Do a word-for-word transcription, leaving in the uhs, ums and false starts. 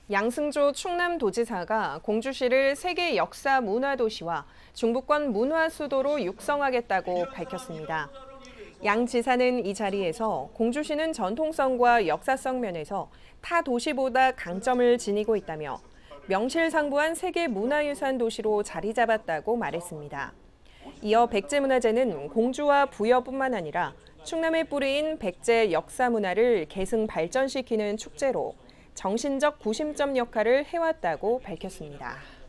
양승조 충남도지사가 공주시를 세계 역사 문화도시와 중부권 문화수도로 육성하겠다고 밝혔습니다. 양 지사는 이 자리에서 공주시는 전통성과 역사성 면에서 타 도시보다 강점을 지니고 있다며 명실상부한 세계 문화유산 도시로 자리 잡았다고 말했습니다. 이어 백제문화제는 공주와 부여뿐만 아니라 충남의 뿌리인 백제 역사 문화를 계승 발전시키는 축제로 정신적 구심점 역할을 해왔다고 밝혔습니다.